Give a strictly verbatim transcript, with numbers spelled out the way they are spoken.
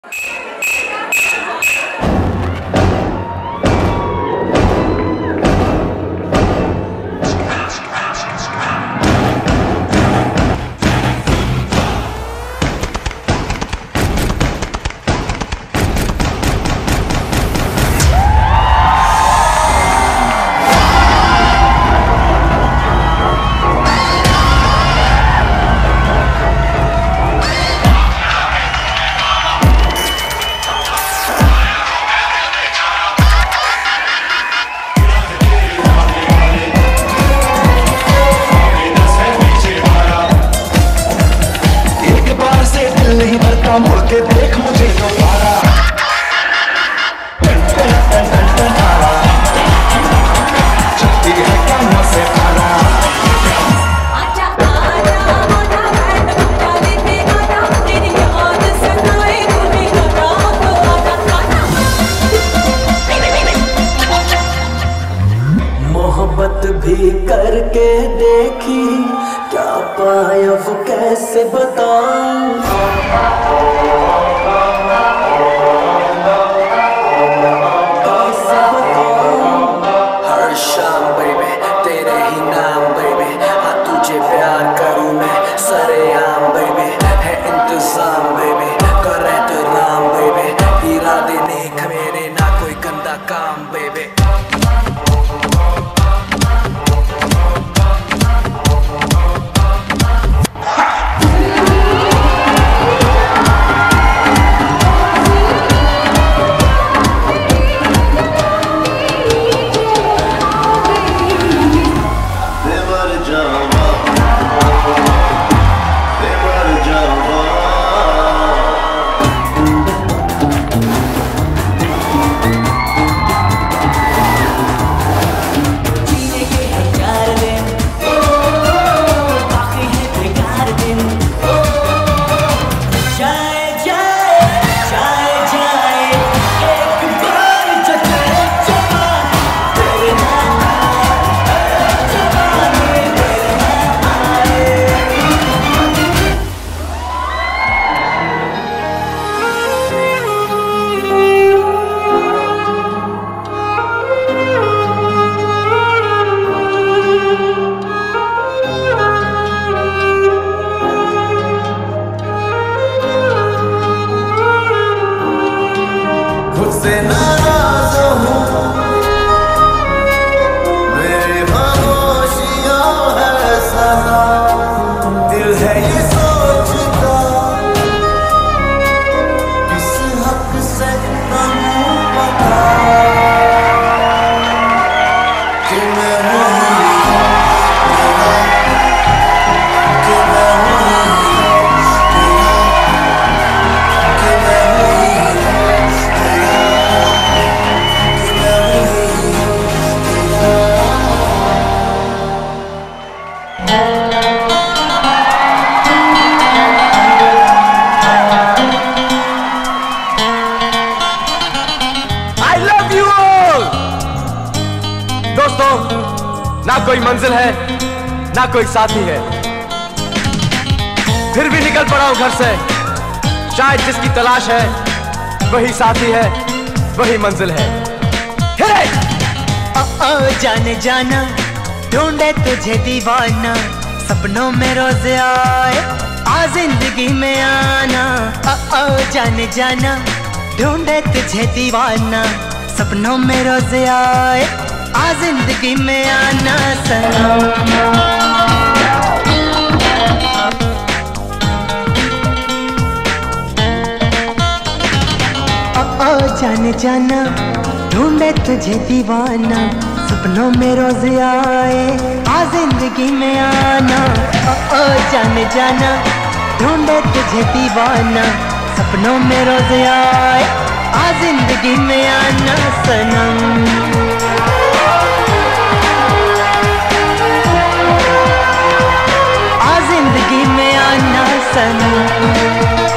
भी करके देखी, क्या पाया वो कैसे बताऊं। कैसे बताऊं। हर शाम बेबी तेरे ही नाम बेबी, हाँ तुझे प्यार करूं मैं सरेआम बेबी, है इंतजाम बेबी करे तो राम बेबी, इरादे नेक मेरे ना कोई गंदा काम बेबी। से नाराज हूँ, मेरी खामोशियाँ है सजा, दिल है ये सोचता किस हक से कहूँ पता कि मैं वही तेरा, कि मैं वही तेरा, कि मैं वही ना कोई मंजिल है ना कोई साथी है, फिर भी निकल पड़ा हूं घर से। शायद जिसकी तलाश है वही साथी है, वही मंजिल है। ओ ओ जाने जाना ढूंढे तुझे दीवाना, सपनों में रोज आए आ जिंदगी में आना। ओ ओ जाने जाना ढूंढे तुझे दीवाना, सपनों में रोज आए आ जिंदगी में आना सनम। ओ ओ जाने जाना ढूंढे तुझे दीवाना, सपनों में रोज आए आ जिंदगी में आना। ओ ओ जाने जाना ढूंढे तुझे दीवाना, सपनों में रोज आए आ जिंदगी में आना सनम। जिंदगी में आना सनम।